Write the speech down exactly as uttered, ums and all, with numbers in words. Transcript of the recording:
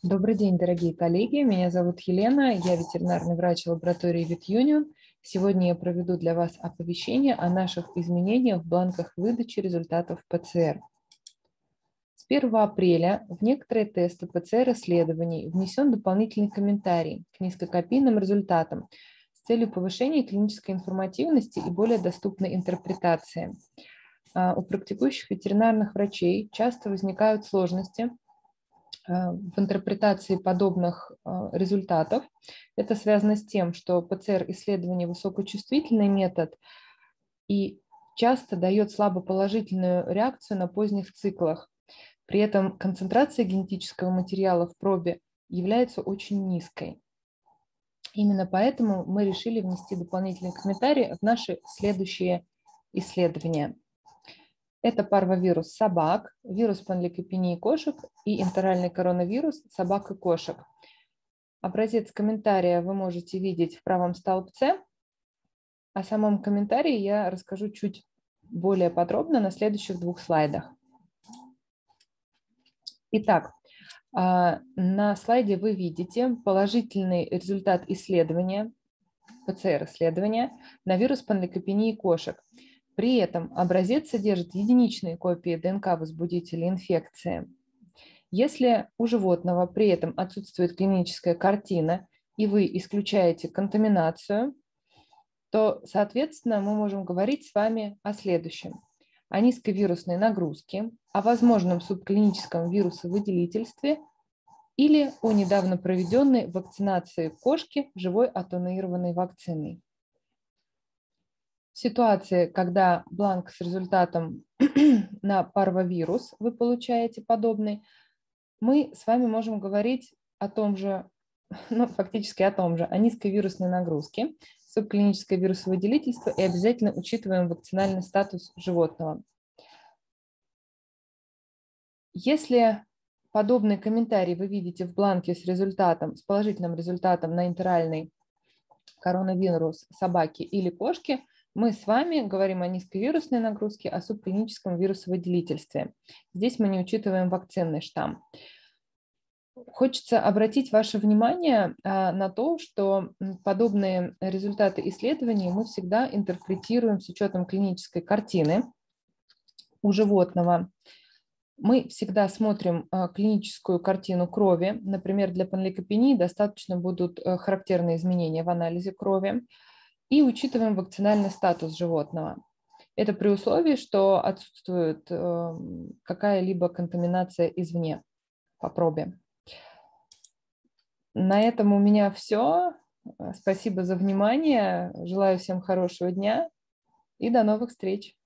Добрый день, дорогие коллеги. Меня зовут Елена, я ветеринарный врач лаборатории VetUnion. Сегодня я проведу для вас оповещение о наших изменениях в бланках выдачи результатов ПЦР. С первого апреля в некоторые тесты ПЦР-исследований внесен дополнительный комментарий к низкокопийным результатам с целью повышения клинической информативности и более доступной интерпретации. У практикующих ветеринарных врачей часто возникают сложности в интерпретации подобных результатов. Это связано с тем, что ПЦР-исследование высокочувствительный метод и часто дает слабоположительную реакцию на поздних циклах. При этом концентрация генетического материала в пробе является очень низкой. Именно поэтому мы решили внести дополнительные комментарии в наши следующие исследования. Это парвовирус собак, вирус панлейкопении кошек и энтеральный коронавирус собак и кошек. Образец комментария вы можете видеть в правом столбце. О самом комментарии я расскажу чуть более подробно на следующих двух слайдах. Итак, на слайде вы видите положительный результат исследования, ПЦР-исследования на вирус панлейкопении кошек. При этом образец содержит единичные копии ДНК-возбудителя инфекции. Если у животного при этом отсутствует клиническая картина, и вы исключаете контаминацию, то, соответственно, мы можем говорить с вами о следующем. О низкой вирусной нагрузке, о возможном субклиническом вирусовыделительстве или о недавно проведенной вакцинации кошки живой атенуированной вакциной. В ситуации, когда бланк с результатом на парвовирус вы получаете подобный, мы с вами можем говорить о том же, ну, фактически о том же, о низкой вирусной нагрузке, субклиническое вирусовыделительство и обязательно учитываем вакцинальный статус животного. Если подобный комментарий вы видите в бланке с результатом, с положительным результатом на энтеральный коронавирус собаки или кошки, мы с вами говорим о низкой вирусной нагрузке, о субклиническом вирусовыделительстве. Здесь мы не учитываем вакцинный штамм. Хочется обратить ваше внимание на то, что подобные результаты исследований мы всегда интерпретируем с учетом клинической картины у животного. Мы всегда смотрим клиническую картину крови. Например, для панлейкопении достаточно будут характерные изменения в анализе крови. И учитываем вакцинальный статус животного. Это при условии, что отсутствует какая-либо контаминация извне по пробе. На этом у меня все. Спасибо за внимание. Желаю всем хорошего дня и до новых встреч.